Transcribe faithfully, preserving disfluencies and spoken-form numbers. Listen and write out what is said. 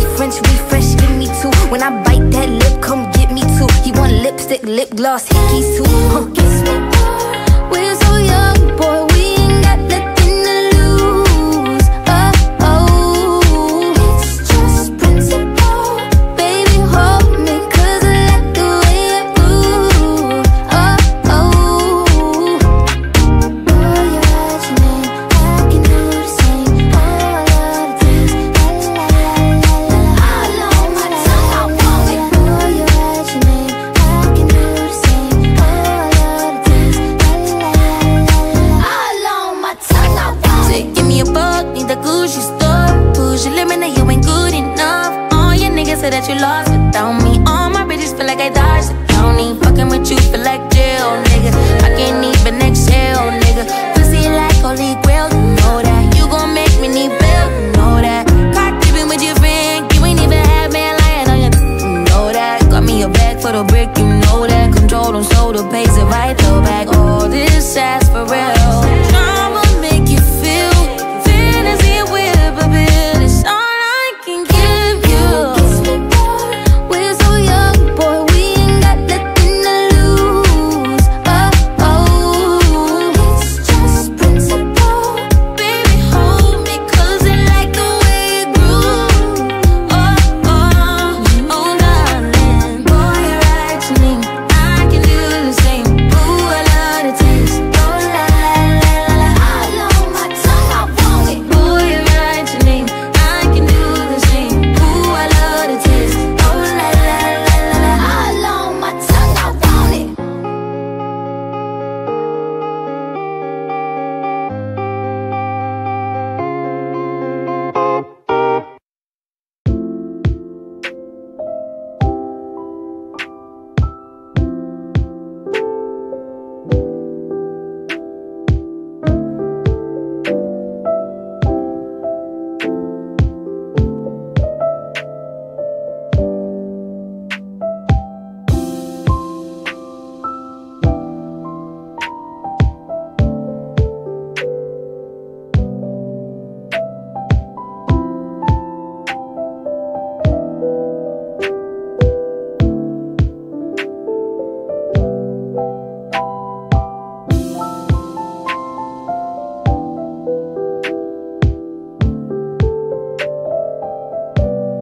French refresh, give me two. When I bite that lip, come get me two. He want lipstick, lip gloss, hickeys too. Huh. Kiss me more. We're so young, boy, we ain't got nothing to lose. Oh, oh, it's just principle. Baby, hold me, cause I like the way it moves. Oh, oh, boy, you're out your name, I can do the same. Oh, I love the taste, la la la la la. All on my tongue, I want it. Boy, you're out your name, I can do the same. Oh, I love the taste, la la la la la. All on my tongue, I want it. Say, give me a buck, need the Gucci stuff. Push your limit, now you ain't good enough. All your niggas say that you lost